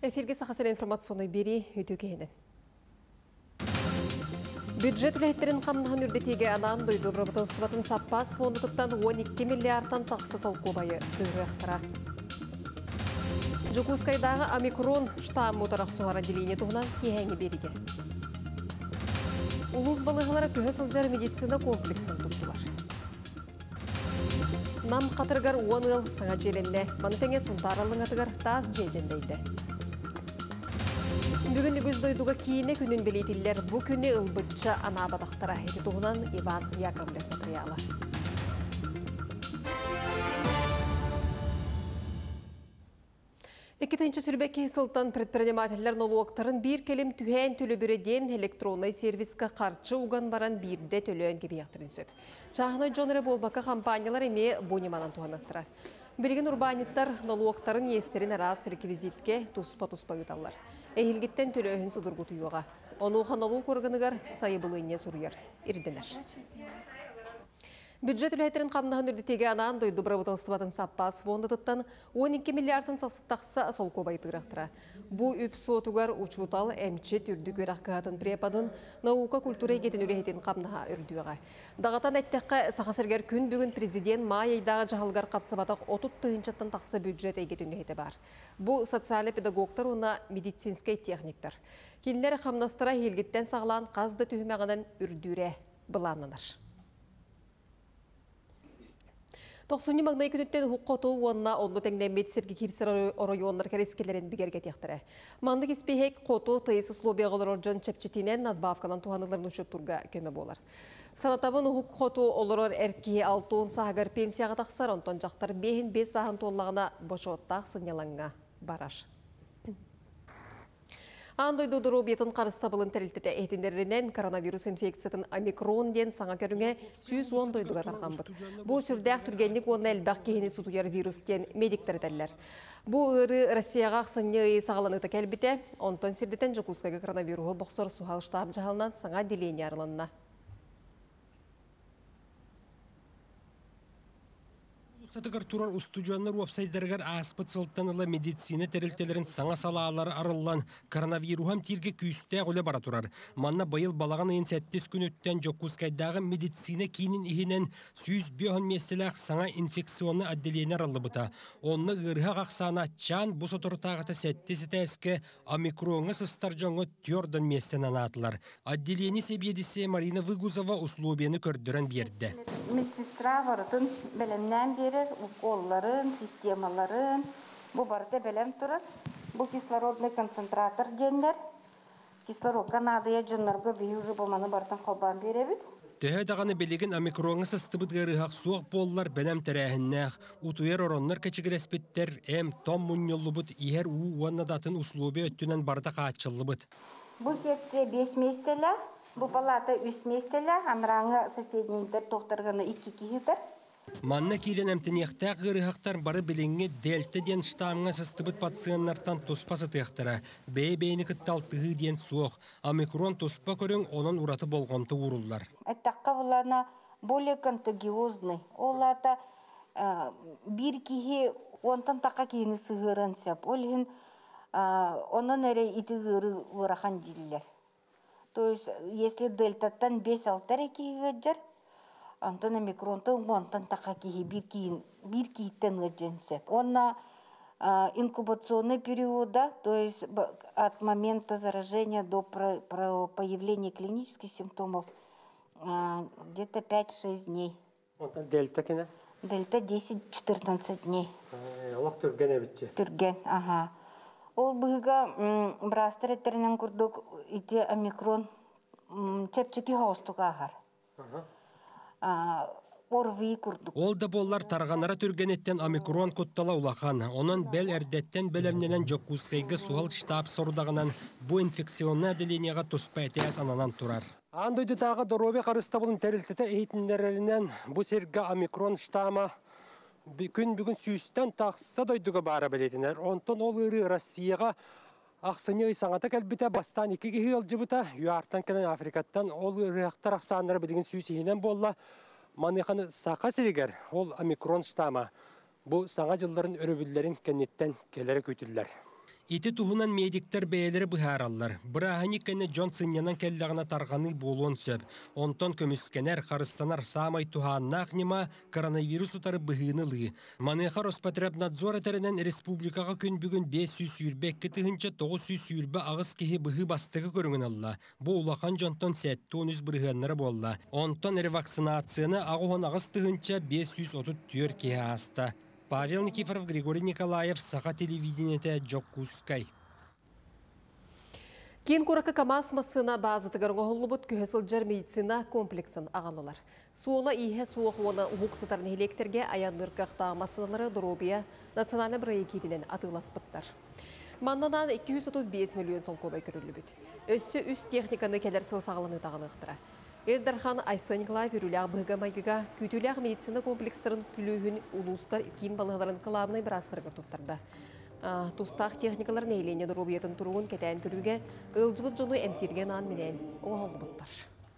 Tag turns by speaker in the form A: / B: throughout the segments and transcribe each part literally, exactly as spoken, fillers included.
A: Эфирге сақасыр информационный бери үтігені. Бюджет үләйттірін қамнығын үрдетеге анан дойды бұрабытылыстыбатын саппас фонды тұттан он екі миллиардтан тақсы сол көбайы көрі ақтыра. Жукускайдағы омикрон штам мұтарақ суғара делейіне тұғынан кейәңі беріге. Улус балығылары көе сылжар медицина комплексін тұттылар. Нам қатырғар он ыл саңа желенне, манытеңе сұнтаралың атығар таз жежендейді. Бүгін үгіз дойдуға кейіне күнін белейтілер бұ күні ұлбытча ана бадақтара әйті тұғынан Иван Яковлев материалы. Экитенчі сүрбәкі сылтан предпринимателлер налуақтарын бір келім түхән төлі бүреден электронный сервисқа қарчы уған баран бірде төліен кебияқтырын сөп. Чағыны жоныры болбақа компаниялар еме бониманан туғанықтырар. Білген урбаниттар налуақтарын естерін арас реквизитке туспа-туспа ұталар. Әйілгеттен төлі өйін сұдырғы тұйуға. Оны қаналу көргінігер сайыбылыне сұрыяр. Ирденер. Бюджет үләйтерін қамнағын үрдетеге анан дойды бұрабытылыстыбатын саппас фонды тұттан он екі миллиардын састақса сол көбайтығырақтыра. Бұ үп суотугар учутал әмче түрді көраққығатын препадын наука культура егетін үләйтін қамнаға үрдіуға. Дағатан әттеққа сақасыргер күн бүгін президент май айдағы жағылғар қапсыбатақ отыз тыынчаттан тақсы бюджет егетін үләйті бар. Бұ социалы педагогтар, оны медицинскай техниктар. Келілер қамнастыра елгеттен сағылан қазды түйімеғанын үрдіре бұланыныр. Тоқсуни маңнай күніттен хуққоту уанна онды тәңден медсерге кирсер оройуанлар кәрескелерін бігерге тектірі. Манды кеспейхек қоту тайысы слобияғылар оржан чәпчетінен надбавканан туғаныларын ұшып тұрға көмі болар. Санатабын хуққоту олар әркеге алтуын сағығар пенсияға тақсар, онтан жақтар бейін бес сағын толлағына бошуаттақ сыңялаңға барар. Андойды дұру бетін қарыстабылын тәрілтеті әйтіндерінен коронавирус инфекциятын омикрон ден саңа көріңе сүз он дойдыға тарған бұд. Бұл сүрдәқ түргенлік оны әлбәқ кейіні сұтуяр вирускен медиктер дәлілер. Бұл ұры Россияға ақсыны сағаланыты кәлбіте, онтан сердетен Жукускайғы коронавирусы бұқсыр суғал штаб жағалынан саңа делейіне арыланына.
B: Сатыгар турар устудионнар уапсайдаргар аспыт сылттанылы медицина терилтелерин саңа салаалары арылан коронавирухам тирге күйісті ғоле бара турар. Манна байыл балаған айын сәттес күн өттен Жокускайдағы медицина кейінін ихінен сүйіз бүйін местеләқ саңа инфекционны отделение арылы бұта. Онны ғырға қақсана чан бұсы тұртағыта сәттесі тәскі омикронғы сыстар жоңы тёрдан местен анатылар. Отделение себедісі Марина Выгузова условияны көрдірін берді.
C: Медсестра варытын бәлемнен берер, уколларын, системаларын, бұл барыда бәлем тұрар. Бұл кислородный концентратор денлер. Кислород Канадая жонларға бейугі болманы бартын қолбан беребіт.
B: Төһө дағаны белеген омикронғы сыстыбыт ғырығақ суық боллар бәлем тәрәхіннәқ. Утуер оронлар кәчігірәспеттер әм том мұньолы бұд ихер уаннадатын условия өттінен барда қаатчылы бұд.
C: Бұл секция бес местелі. Бұл палата үш местелі, анраңы соседнейдер тоқтарғаны екі кейдер.
B: Манна кирен әмтінеқтәқ ғырығақтар бары біліңі дәлті ден штамыңа сыстыбыт пациенттартан тұспасы тұяқтыра. Бәй-бәйіні күтталтығы ден суық. Омикрон тұспа көрің онын ұраты болғанты ұрылар.
C: Әттаққа бұлана более контагиозный. Олата бір кейі онтан таққа кейіні сығырын сөп. Олығын онын әрі иті ғыры ұрақан дейлер. То есть, если дельтаттан бес-алтар екеге жар, антон омикронтан онтан тақа кейі бір кейттен ғадженсеп. Онна инкубационный периода, то есть от момента заражения до появления клинических симптомов, где-то пять-шесть дней.
B: Дельта кена?
C: Дельта десять-четырнадцать дней.
B: Олақ түрген әбітте?
C: Түрген, ага. Ол бұғыға бірастыр еттерінен күрдік ите омикрон чәпчекі хаустыға ағар. Орвы күрдік.
B: Ол да боллар тарғанара түргенеттен омикрон құттала улақан. Онын бәл әрдеттен бәлемненен Жокускайғы суғал штаб сорудағынан бұ инфекционны әделенеға тұспа әтәс ананан тұрар. Андойды тағы доробе қарыстабылын тәрілтеті ейтіндерінен бұ сергі омикрон штама күн бүгін сүйістен тақса дойдыға бара білетінер. Онтон ол ұры Россияға ақсыны ұйсаңата кәлбіті бастан екі кеге елжі бұта, юартан кәнен Африкаттан ол ұрықтар ақсанлары білген сүйісігінен болла. Манықаны сақа серегер, ол омикрон штама. Бұл саңа жылдарын өрөбілдерін кәнеттен келері көйтілдер. Ити туһунан медиктер бәйелері бұхаралар. Бұрағыны кәне Джон Сынянан кәллағына тарғаны болуын сөп. Онтон көміскенер, қарыстанар самай туғаннақ нема коронавирус ұтары бұғынылығы. Маныға Роспотребнадзор әтерінен республикаға күн бүгін бес жүз сүйірбе кітігінші тоғыз жүз сүйірбе ағыз кеге бұғы бастығы көріңін алла. Бұл улақан Джонтон сәтті он үз бұрғанлары болла. Онтон ревакцинацияны ағуын ағыз тығынша бес жүз отыз төрт кеге аста. Павел Никифоров, Григорий Николаев, Саха телевидениеті Джокускай.
A: Кен көрікі камас масына базытығыр ғолыбыт көхесіл жер медицина комплексін ағалылар. Суола ihe суық оны ұғықсытарын электерге аянырқақта масыналары дұробия национальный проектілен атыласпыттар. Маннанан эки жүз отуз беш миллион сол көбай көрілі бүт. Өссі үс техниканы келер сыл сағылыны тағынықтыра. Элдархан Айсанглай үріліғ бұға майгыға күтіліғ медицина комплекстерін күлігін ұлыстар кейін балығыларын қылабыны бір астырғыр тұттырды. Тустақ техникалар нейлене дұрубиетін тұруын кәтәйін көріге ұлжыбыт жоны әмтерген ан менен оғалы бұттар.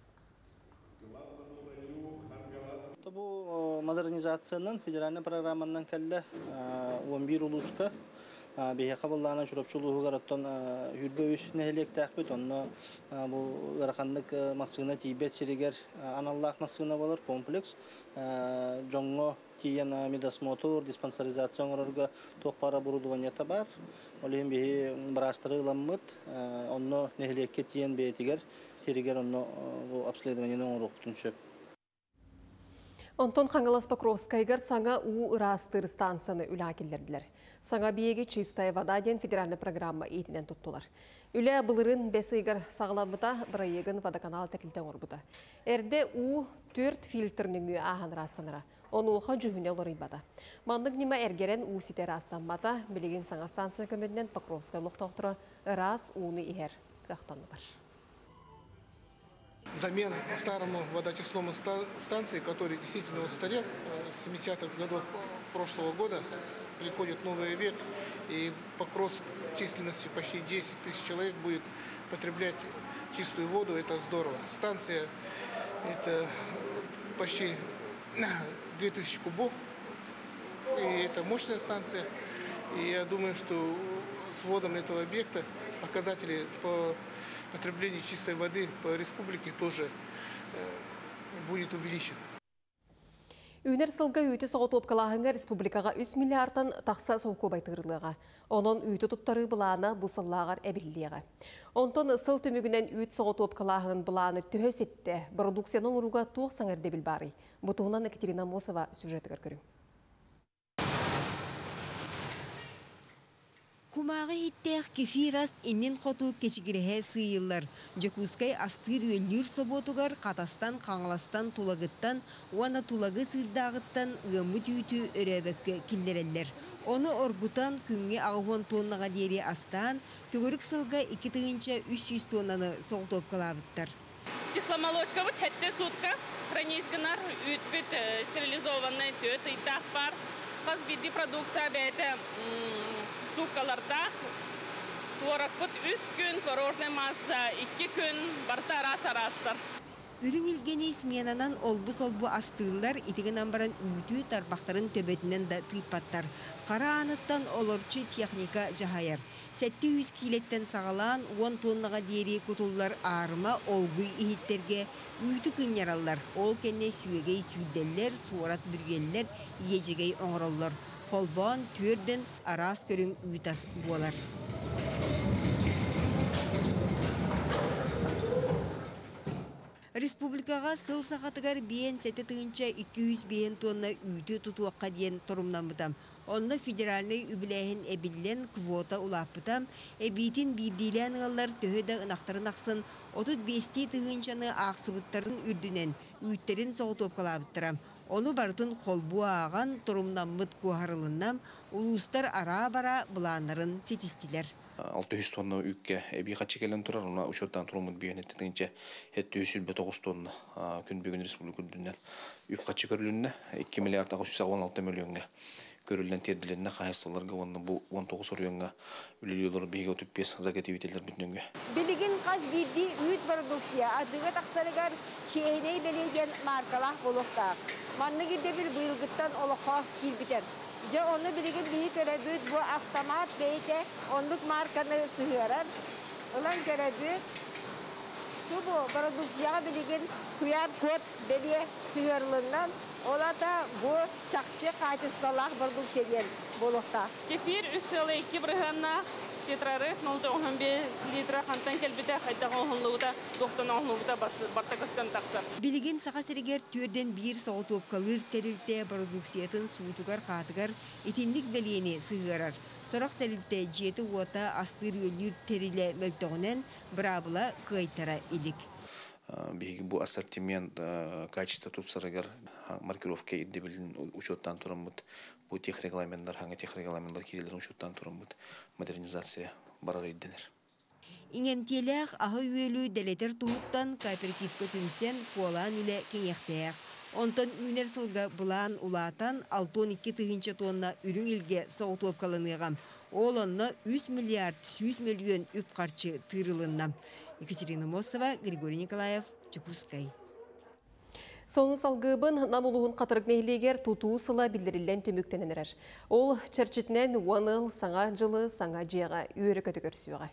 D: Бұл модернизацияның федеральный программанан кәлі он бир ұлысқа бейе қабылдағына жүрапшылығы ғараттан үрбі үш нәхелек тәқпет, онына бұл ғарақандық масығына тейбет серегер аналлақ масығына болар комплекс. Жоңғы тиен медосмотор, диспансеризация оңырырға тоқпара бұрудуғанета бар. Олейін бейе бірастыры ғыламмыд, онына нәхелекке тиен бейтігер, серегер онына обследованияны оңырық бұтын шөп.
A: Онтон Қаңылас Покровскайгар саңа у ырастыр станцияны үлі келдерділер. Саңа биеге чистая вода ден федеральный программа етінен тұттылар. Үлі бұлырын бәсігір сағыламыта бірайегін водоканал тәкілден орбыда. Әрде у төрт фильтрнің үй ағын растаныра. Оны оға жүхіне олар ибада. Мандық неме әргерен у ситер астанмата білеген саңа станция көмедінен Покровскай лоқтақтыры ырас уыны ихер қақтаны бар.
E: Замен старому водочисловому станции, который действительно устарел, с семидесятых годов прошлого года приходит новый век, и Покровск численностью почти десять тысяч человек будет потреблять чистую воду, это здорово. Станция это почти две тысячи кубов, и это мощная станция, и я думаю, что с вводом этого объекта показатели по потребление чистой воды по республике тоже э, будет увеличено.
A: Үнер сылға үйті соғы топқалағыңа республикаға үш миллиардтан тақса сол көбайтығырлыға. Onun үйті тұттары бұланы бұсыллағар әбілліға. Онтон сыл түмігінен үйт соғы топқалағының бұланы түйіс етті. Продукцияның ұруға туық саңырды біл бары. Бұтығынан Екатерина Мосова сюжеті көркірім.
F: Кумағы хиттех кефирас иннен хоту кечигирехе сыйыллар. Жакускай астыр өллүр соботугар Қатастан, Қаңластан, Тулагыттан, уана Тулагы сырдағыттан ымы түйті өрәбәкке киллереллер. Оны оргутан күнге ағуан тоннаға дери астан, түгірік сылға iki тығынша үч жүз тоннаны соғтоп қалабыттар.
G: Кисломолочка вот хетте сутка, хранизгнар, ütbit, стерилизованный төт, итак пар. Қаз бидді продукция бәйті сукаларда творак бұт үс күн, творожный масса iki күн, барта арас-арастар.
F: Үрін үлгені сменанан олбу-солбу астығылар итігінен баран үйті тарбақтарын төбетінен да тыйпаттар. Қара аныттан олорчы техника жағайар. Сәтті жүз килеттен сағалан он тоннаға дери күтулар арыма олгүй ихиттерге үйті күн яралар. Ол кәне сүйегей сүйделлер, суарат бүргеллер, ежегей оңыралар. Холбан түрден арас көрін үйтас болар. Республикаға сыл сақатығар бейін сәті тығынша iki yüz бейін тонна үйті тұтуаққа дейін тұрымнан бұтам. Онны федеральный үбіләйін әбіллен квота ұлаппытам, әбейтін бейбейлән ғалар төхеді ұнақтарын ақсын, отыз бесте тығыншаны ақсыбыттарын үрдінен, үйттерін соғытып қалабыттырам. Оны бартын қолбу аған тұрымнан мұт көғарылыннам, ұлыстар ара-бара бұланарын сетістілер.
H: алты жүз тонна үкке эби качы келен турар, уна учеттан турумут бүйен еттетинче хетти үч жүз тогуз тонна күн бүгүн республика күндүнөн үк качы көрүлүнө iki миллиард алты жүз он алты миллионга көрүлген тердиленне кайсыларга онны бу он тогуз районга үлелер беге өтүп бес заготовительдер бүтүнгө.
F: Билигин каз бирди үт продукция адыга таксарыгар чейней белеген маркалах болуктак. Манныгы дебил быйылгыттан олохо килбитер. Же оны билигин бии көрөбүт бу автомат бейте онлук марканы сыгырар. Улан көрөбүт Субу продукцияга билигин куяр код беле сыгырлыгынан олата бу чакчы кайтысталак продукция болукта.
G: Кефир үч сыл эки брыганна тетрарык ноль он беш литра хантан келбите хайда онлугута доктон онлугута бартакастан таксар.
F: Билигин сака серигер түрден бир соотуп калыр терилте продукциятын суутугар хатыгар итинник белени сыгырар. Сорок терилте жети уота астыр өлүр териле мөлтөгөнөн брабыла кайтара илик.
H: Биги бу ассортимент качество тупсарыгар маркировка идебилин учеттан турамыт. Бу тех регламенттер, ханга тех регламенттер кирилер учеттан турамыт. Модернизация барар иденер.
F: Иңемтелек ахы үөлүү делетер тууттан кооперативке түнсен куалан үле кеңектеяк. Онтон үнер сылга булан улатан алтон икки тыгынча тонна үрүң илге соғытуып калыныгам. Ол онна үч миллиард жүз миллион үп карчы тырылыннам. Екатерина Мосова, Григорий Николаев, Чекускай.
A: Соны салгыбын намулуғын қатырық нәйлегер тутуу сыла білдірілен төміктененерер. Ол чәрчетінен уаныл саңа жылы саңа жияға үйері көтігір сүйіға.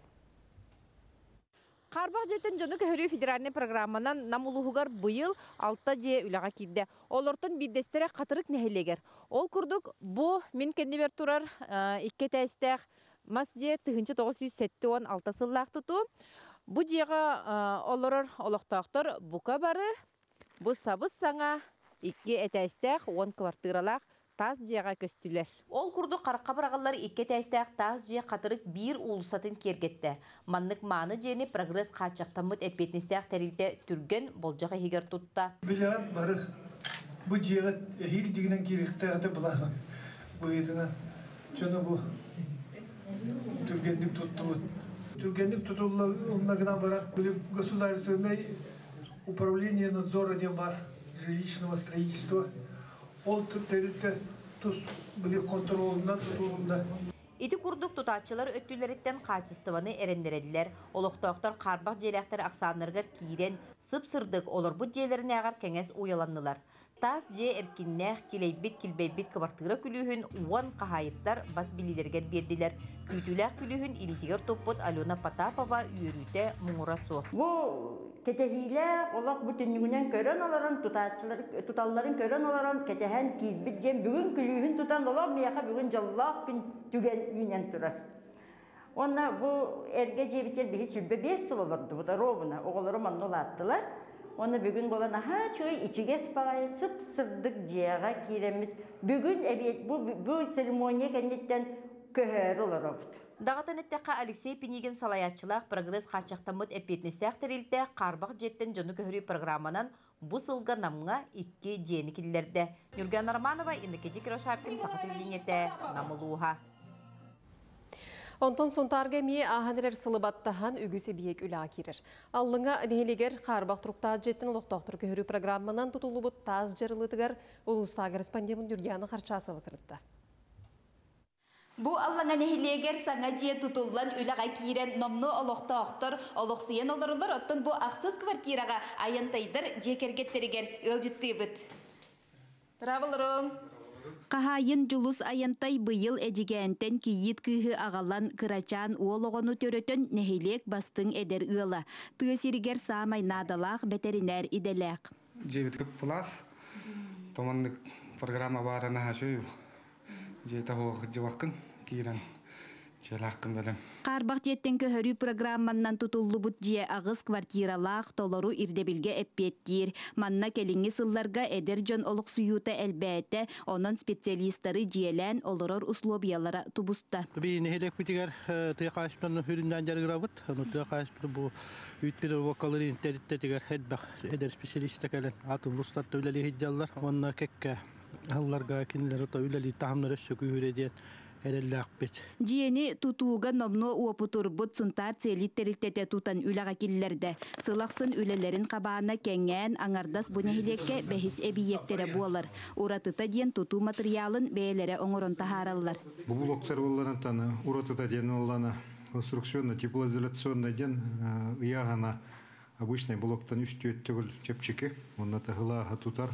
I: Қарбақ жетін жоны көхірі федеральный программанан намулуғығар бұйыл алта же үліға кейді. Ол ортын биддестері қатырық нәйлегер. Ол күрдік бұ мен кенде бер тұрар икке тәстәқ мас же тұхынчы тоғыз жүз сексен алты сыллақ тұту. Бұ жеға олырыр олықтақтыр бұқа бары. Бұ сабыз саңа икке әтәстәқ он квартиралақ таз жеға көстілер.
J: Ол күрді қараққа бірағалар икке әтәстәқ таз же қатырық бір улысатын кергетті. Маннық маны жені прогресс қатшақтамыд әпетнестәқ тәрілді түрген болжаға егер тұтта.
K: Біліғат бары бұ жеға әйіл дегінен керекті аты бұланы. Бұ етіні жөні бұ түргендік тұтты бұд. Түргендік тұтылығына барат бұл государственный управление надзора не бар жилищного строительства. Ол тәрілті тұс білі контролында тұтылығында.
J: Ити күрдік тұтатчылар өттілеріттен қачыстываны әрендерелілер. Олықтауқтар қарбақ желяқтар ақсанырғар кейрен сып-сырдық олар бұд желерін ағар кәңес уяланылар. Тас же эркиннәх килейбит килбейбит кыбартыра күлүһүн уан кахайыттар бас билилерген бердилер. Күтүләк күлүһүн илтигер топпот Алена Потапова үйрүтә муңура сух.
L: Бу кетехиле олак бүтүнүгүнөн көрөн аларын тутаачылар туталларын көрөн аларын кетеһен килбит жем бүгүн күлүһүн тутан олар мияка бүгүн жаллах күн түген үйнен турар. Онна бу эрге жебитер биги сүлбе беш жыл олорду. Бу да ровна оголору мандолаттылар. Оны бүгін болан аха чөй ичигес бағай сып-сырдық жияға керемет. Бүгін әбет бұл церемония кәндеттен көхөр олар обыд.
J: Дағатын әттәққа Алексей Пенегин салаятчылақ прогресс қачақтамыд әпетнестәқ тәрелді қарбақ жеттен жоны көхірі программанан бұ сылға намға икки жені келдерді. Нүрген Арманова, Иннекети Кирошапкин, Сақаты Вилинеті, Намылуға.
A: Онтон сонтарга мие аханырер сылыбаттахан үгісі биек үліға керір. Аллыңа нехелегер қарбақ тұрықта жеттін ұлықтақтыр көхірі программанан тұтулы бұд таз жарылытығар ұлыста корреспондемін Дүргияны қарчасы вызырытты.
M: Бу аллаңа нехелегер саңа жие тұтулан үліға керен номны ұлықтақтыр ұлықсыен олырылыр оттын бұ ақсыз квартираға айантайдыр жекергеттерігер үлжітті бұд. Тұравылырың.
N: Қахайын жұлыс аянтай бұйыл әжігәнтен кейет күйі ағалан кырачан уолоғыны төрөтін нәхелек бастың әдер ұлы. Түйесірігер самай надалақ бәтеринер иделек.
O: Жебіткіп плас, томандық программа барына ашой, жета хоғы жевақын кейрен.
N: Қарбақ жеттен көхөрі программаннан тұтулы бұд жие ағыз квартиралақ толору ирдебілге әппеттір. Манна келіңі сылларға әдер жон олық сүйута әлбәті, оның специалистары жиелән олырыр условиялара тубуста.
P: Бейін әхелек бүтігер тұяқайыстан хүрінден жарғыра бұд. Тұяқайыстан бұл үйтпері вокалары интернеттетігер әдер специалисті кәлін. Атын ұстатты үләлі хиджалар. Онына кәкке ғалларға кенілер ұта үләлі тағымлар өші күйірі дейін. эрелләкпит.
N: Диени тутууга номно уопутурбут сунтар целиттерилтете тутан үлага киллерде. Сылақсын үлелерин кабаана кеңген аңардас бунехилекке бехис эбиектере буолар. Уратыта диен туту материалын бээлере оңорон тахараллар.
Q: Бу блоктар боллана таны уратыта диен оллана конструкционно теплоизоляционно диен ыягана обычный блоктан үстүөт төгүл чепчики. Онна тахыла тутар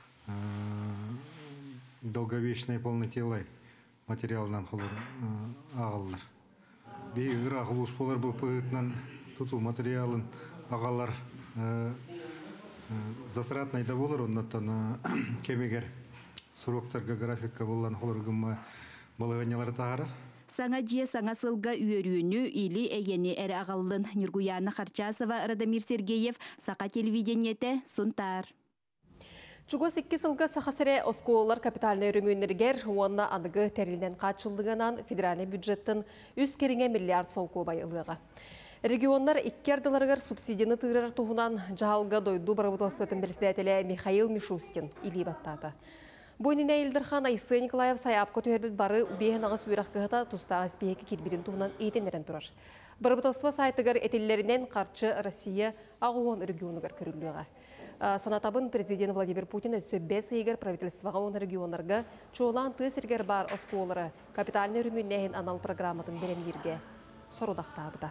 Q: долговечный полнотелай материалынан холор агаллар. Би ыра хулус болар бу пытнан туту материалын агалар затратный да болар, оннан кемегер сроктарга графикка боллан холор гымма балаганялар тагара.
N: Саңа дие саңа сылга үйөрүүнү или эйени эре агаллын Нургуяна Харчасова, Радамир Сергеев, Сака телевидениете, Сунтар.
A: Чугос икки сылга сахасыре осколалар капитальный өрімөнергер, онна анығы тәрілден қатшылдығынан федеральный бюджеттін үз керіңе миллиард солко байылыға. Регионнар иккерділарғар субсидияны тырар туғынан жағалға дойду барабытылыстатын председателі Михаил Мишустин или баттады. Бойнина Илдерхан Айсы Николаев саяпқа төхербіл бары бейін ағыз үйраққығыта тұстағыз бейкі келберін туғынан ейтенерін тұрар. Барабытылыстыва сайтығар этеллерінен қарчы Россия ағуын регионығар көріліға. Санатабын президент Владимир Путин өсі бәс егер правительствоға он регионларға чоолан тысергер бар осколары капитальный үріміннәйін анал программатын беремдерге сорудақтабыда.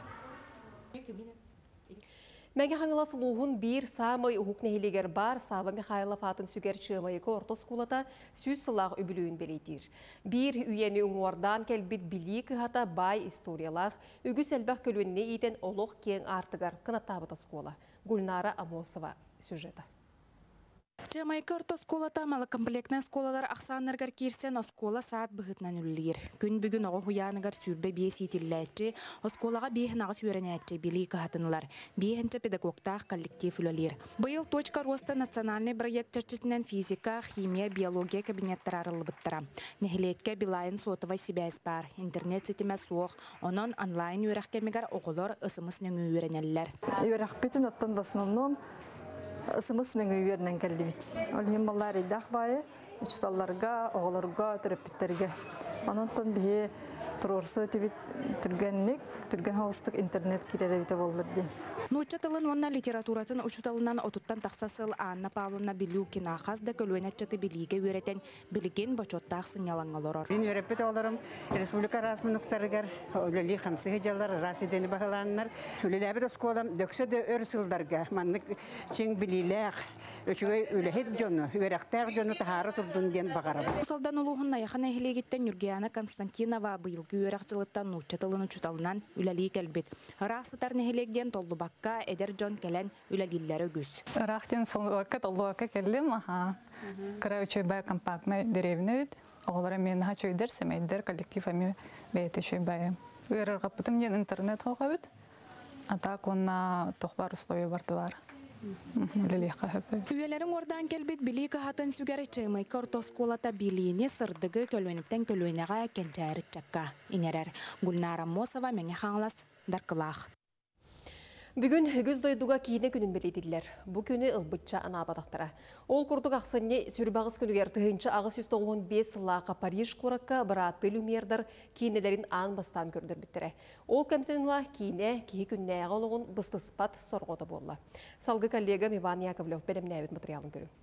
A: Мәге хаңыласы луғын бір самай ұғық нәхелегер бар Сава Михайлов атын сүгер чымайықы орта скулата сүз сылақ үбілуін белейтір. Бір үйені ұңуардан кәлбет білі кығата бай историялақ үгіс әлбәқ көлуінне етен олық кен артығар қынаттабыда скула. Гульнара Амосова сюжета.
R: Жамайка орта сколата малокомплектный сколалар ақсаныргар кирсен оскола саат бұғытнан үлілер. Күн бүгін оғы хуянығар сүрбе бейс етілләтчі, осколаға бейхін ағыз үйренәтчі білі қағатынылар. Бейхінчі педагогтақ коллектив үлілер. Бұйыл точка роста национальный проект чарчысынан физика, химия, биология кабинеттар арылы бұттыра. Нехилетке билайын сотыва себәс бар. Интернет сетіме соқ, онын онлайн үйрәқкемегар оғылар ысымысының үйренелілер.
S: Үйрәқпетін оттан в основном ысымысының үйерінен кәлді бит. Ол химбалар идақ байы, үчталларға, оғыларға, түріппеттерге. Онынтан бейе тұрорсы өтебет түргеннік, түрген хауыстық интернет керері біті болдырды.
R: Нуча тылын онна литературатын учуталынан отуттан тақсасыл Анна Павловна Билюкин ақаз да көлуенетчаты билиге өретен билген бачоттақ сынялаңалорор.
T: Мен өреппет оларым республика расмынықтарығар, өлелі қамсығы жалар, расидені бағаланынар. Өлелі әбет осколам дөксі де өр сылдарға, маннық чың билиләқ, өчігі өлехет жоны, өрәқтәқ жоны тахары тұрдың ден бағарам.
R: Осалдан олуғын аяқын әхілегеттен Нургияна Константинова бұйылғы өрәқ жылыттан нуча тылын учуталынан үләлі кәлбет. Рақсытар нәхілегден толды баққа эдер Джон келен үләлілері өгіз.
U: Рахтин солуаққа толуаққа келдім, аха. Кыра өчөй бай компактный деревня өйд. Оғылары мен хачойдер, семейдер, коллектив әме бәйті шөй байы. Үйерір қапытым ден интернет қоға өйд. Атақ онна тоқпар условия барды бар.
R: Үйелерің ордан келбет білі қағатын сүгәрі чаймайка ортосколата біліні сырдығы көлуеніктен көлуенеға кенчәрі чакка. Инерер Гульнара Амосова мәне қаңлас дарқылақ.
A: Бүгін үгіз дойдуға кейіне күнін беледілер. Бұл күні ұлбытча анабадақтыра. Ол күрдік ақсынне сүрбағыз күнігер тұхынчы ағыз жүз тоғыз бес лақа Париж қораққа біраты люмердір кейінелерін аң бастан көрдір біттірі. Ол кәмтінла кейіне кей күнне ағылығын бұстыспат сорғоты болы. Салғы коллегам Иван Яковлев бәлемне әует материалын көрі.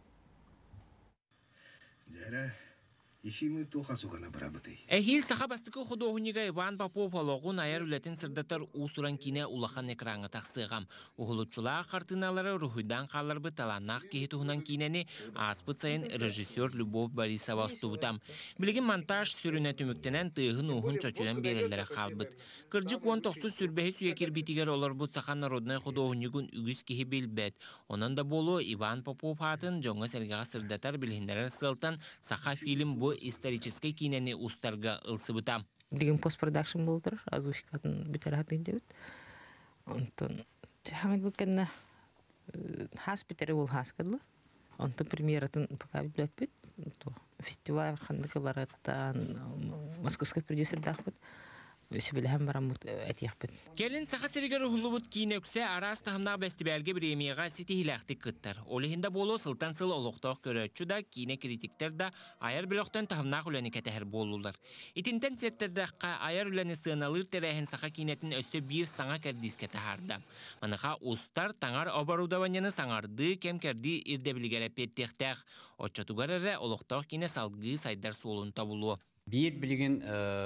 V: Эхил саха бастыкы худоғыніға Иван Попов олығын айар үлетін сырдатар усуран кине улахан экраңы тақсыгам. Ухулутчула қартыналары рухуйдан қаларбы таланнақ кейтуғынан кинені аспыт сайын режиссер Любовь Борисова ұстубытам. Білген монтаж сүріне түміктенен тыйғын уғын чочудан берелері қалбыт. Кыржық он тоқсыз сүрбәхі сүйекер битігер олар бұд сахан народнай худоғынігін үгіз кейі білбәт. Онан да болу Иван Попов атын жоңға сәргіға сырдатар білгендері сылтан саха фильм бұ исторический кинени устарга ылсыбыта.
W: Деген постпродакшн болдыр, озвучкатын бүтератын дебит. Онтон хамедл кенна хас битери ол хас кадлы. Онтон премьератын пока билеппит. То фестиваль хандыкалараттан московский продюсер дахпыт. Сөбіләһәм барамут әтияқпыт.
V: Келін сақа сірігер ұғылыбыт кейнексе арас тахымнақ бәстібәлге премияға сетихиләқтік күттір. Олығында болу сылтан сыл олықтақ көрөтчі да кейне критиктер да айар білоқтан тахымнақ үләні кәтәхір болулар. Итінтен сеттердіққа айар үләні сыналыр тәрәхін сақа кейнетін өсі бір саңа кәрдіске тахарды. Маныға ұстар таңар обарудаванияны саңарды кәмкәрді ирдебілгері петтектәқ. Отчатуғар әрі олықтақ кейне салғы сайдар солын табылуы.
B: Bir bilgin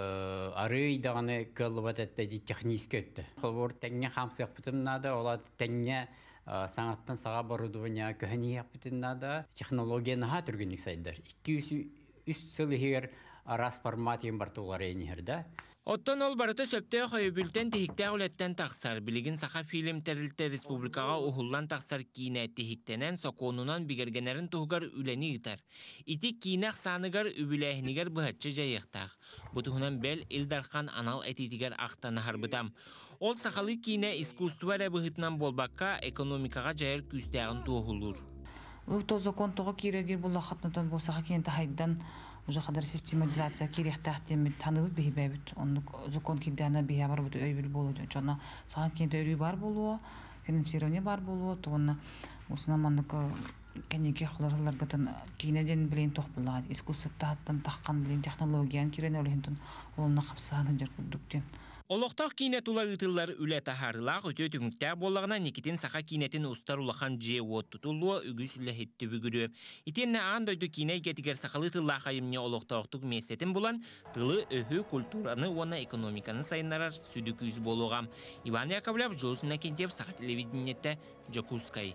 B: arı dağını kılıbat etti teknik öttü. Xolbor tenge hamsı yapıtımnada ola tenge sanattan sağa baruduvanya köheni yapıtımnada teknolojiya naha türgünlük sayılır. iki yüz üç yıl her aras formatın bartuları enihirde.
V: Оттон ол барыты сөптеу қойыбүлтен тихіктә үлеттен тақсар. Білігін сақа фильм тәрілті республикаға ұхыллан тақсар кейіне тихіктенен соқонунан бігергенерін тұғығар үләні ұтар. Ити кейінақ санығар үбіләхінігер бұхатчы жайықтақ. Бұтығынан бәл илдархан анал әтетігер ақтаны харбытам. Ол сақалы кейіне искусствуара бұхытынан болбаққа экономикаға жайыр күстәғын тұғылыр.
W: Бұл закон тұғы керегер бұл лақатнатан бұл сақа кейінті хайдан уже кадар систематизация керектәхтем таныбы бейбәбит. Онны закон кидәне бия бар бу өйбил болу. Жана саң кенде өй бар болу, финансирование бар болу. Тугны усына мандык кенеке хлорларга тан кинеден билен тохбулар. Искусствота хаттан таккан билен технологиян кирен олентон олны капсаны жер күдүктен.
V: Олықтақ кейне тула ұтылар үлі тахарылақ өте түңікті болағына некетін сақа кейнетін ұстар ұлақан же от тұтылуы үгіз үлі хетті бүгірі. Итенне андойды кейне кетігер сақалы тыллақ айымне олықтақтық местетін болан тылы өхі культураны оны экономиканы сайынарар сүді күйіз болуғам. Иван Яковлев жолсына кентеп сақа телевидениетті Жакускай.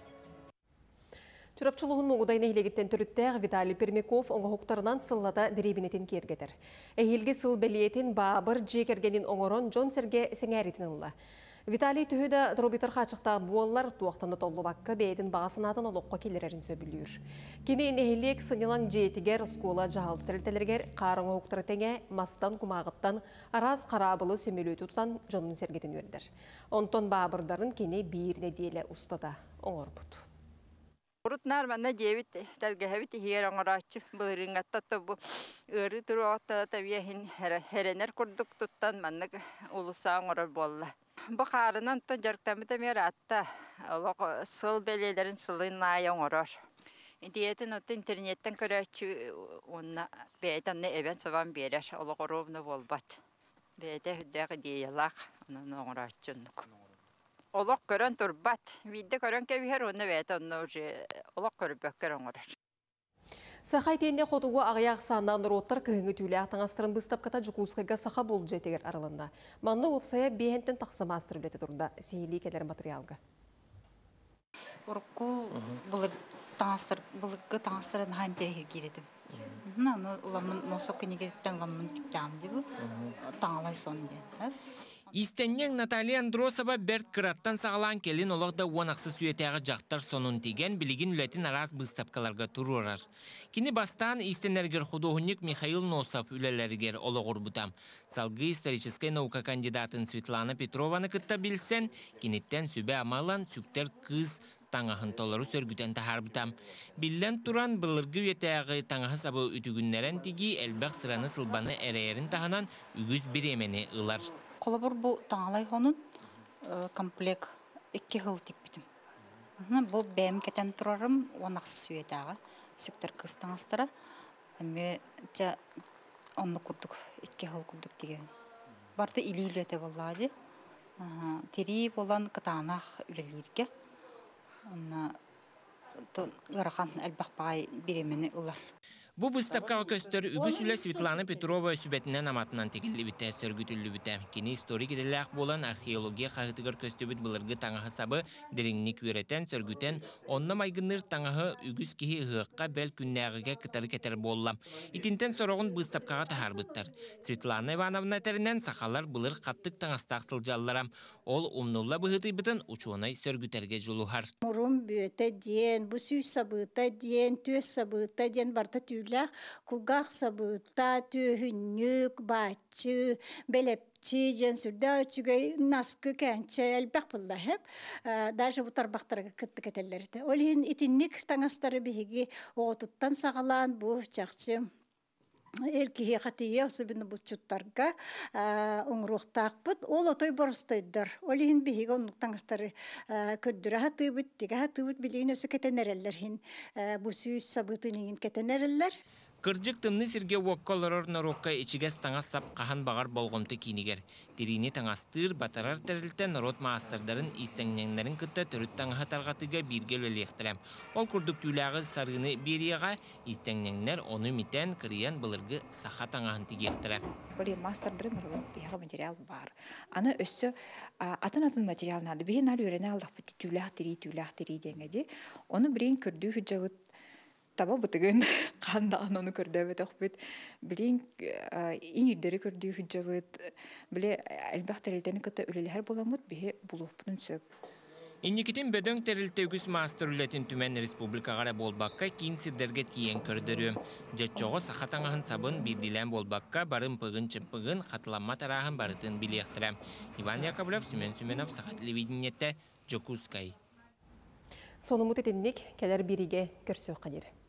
A: Чурапчылығын мұғыдайны елегеттен түріттәғ Виталий Пермяков оңы хуқтарынан сыллата деребінетін кергетір. Әйелге сыл бәлиетін бабыр жекергенін оңырын Джон Серге сеңәретін ұлла. Виталий түхіді дробитар қачықта буаллар туақтанды толы баққа бәйдің бағасынатын олыққа келерерін сөбілүйір. Кенен әйелек сыңылан жетігер скола жағалды тәрілтелергер қарыңы хуқтары тәңе мастан күмағыттан араз қарабылы сөмелі тұтан Джонның Сергетін өрдір. Онтон бабырдарын кене бейіріне дейлі ұстада оңыр бұд.
C: Урутнар манна жебит талгахабит хиер оңорачы бырыңаттатты бу ыры туруакта табияхин херенер курдук туттан манна улуса оңорор болла. Бу карынан та жарктамыта мератта олок сыл белелерин сылын ай оңорор. Диетин от интернеттен көрөчү онна бейтанны эвен саван берер олок ровно болбат. Бейте хүддәгы диялак онун оңорачыннык. Олақ көрін тұрбат. Видді көрін кәбігер оны бәйті оны уже олақ көріп бөккер оңырыр.
A: Сақай тейінде қотуғы ағаяқ сандан ұроттар күйіңі түйлі ақтаңастырын бұстапқата жүкуысқайға сақа бол жетегер аралында. Манны опсая бейхентен тақсымастыр білеті тұрда сейлі келер материалға.
D: Ұрыққу бұлығы таңастырын хан терегер кередім. Уламын носық күнегеттен ламын кәмді бұл таңалай сонды.
V: Истеннен Наталья Андросова Берт Кыраттан сағалан келін олықда уанақсы сүйетеғі жақтар сонун теген білігін үләтін араз бұстапкаларға тұрурар. Кені бастан истенергер художник Михаил Носов үлелергер олық ұрбытам. Салғы исторической наука кандидатын Светлана Петрованы күтті білсен, кенеттен сөбе амалан сүктер кыз таңахын толару сөргітен тахарбытам. Білден туран бұлырғы өтеғі таңахы сабы үтігінлерін тегі әлбәқ сыраны сылбаны әрәйерін тағынан үгіз біремені ұлар.
D: Қолабыр бұл таңалай қонын комплект екі ғыл тек бітім. Бұл бәйім кәтен тұрарым, онақсы сүйетаға, сөктер қыз таңастыра. Әме жа онны күрдік, екі ғыл күрдік деген. Барды илі-үлі өте болады. Тері болан қытағанақ үлелерге. Онна ғарақан әлбақ бағай беремені ұлар.
V: Бу бұстапқағы көстер үгісілі Светлана Петрова сөбетінен аматынан текілі біті, сөргітілі біті. Кені историк еделәқ болан археология қағытығыр көстебіт бұлырғы таңағы сабы дереңні күретен, сөргітен, онна майгыныр таңағы үгіс кеге ғыққа бәл күннәғіге кітары кетер боллам. Итінтен сорағын бұстапқаға тахар бұттар. Светлана Ивановна тәрінен сақалар бұлыр қаттық таңастақ сылжалларам. Ол умнулла бұғыты бұтын ұчуынай сөргітерге жолуғар.
X: Мұрым бөті ден, бұ сүй сабыта ден, төс сабыта ден барта түйіләқ, құлғақ сабыта, түйіннік, бачы, бәлепчі ден сүрді өтігей наскы кәнчі әлбәқ бұлда әп, даже бұтар бақтарға күтті кәтелерді. Ол ең итіннік таңастары бейге оғытыттан сағалан бұ жақсы эркихи хатия особенно булчуттарга оңруктаакпыт ол отой борстойдор олихин бихиге онуктаңыстары көрдүрө хатыбыт тиге хатыбыт билигин өсө кетенереллер хин бу сүүс сабытынын кетенереллер.
V: Кыржык тымны сирге уокколорор норокка ичигес таңас сап кахан багар болгомты кинигер. Терини таңастыр батарар терилтен народ маастардарын истеңнеңнерин кытта төрүт таңа таргатыга бирге лелехтерем. Ол курдук түләгы сарыны берияга истеңнеңнер оны митен кырыян былыргы саха таңаһын тигехтерер.
E: Бери маастардарын народ бияга материал бар. Аны өссө атын-атын материал нады. Бehen ал өрене алдык бит түләх тери түләх тери деңеди. Оны бирин көрдү хүҗәвит таба бутыгын кандаган оны көрдөбөт окбут билин иңирдери көрдүү хүҗҗәбыт биле албахтарылтаны кыта үлелер боламыт бие булуппун сөп.
V: Инникитин бөдөң терилтегүс мастер үлетин Түмен республикагара болбакка кийин сирдерге тиен көрдөрү. Жетчого сахатаңаһын сабын бирдилен болбакка барын пыгын чыппыгын катламма тараһын барытын билектирем. Иван Яковлев, Сүмен Сүменов, Сахат телевидениете, Жокускай.
A: Сонумут етіннік кәлер бириге көрсөк қадері.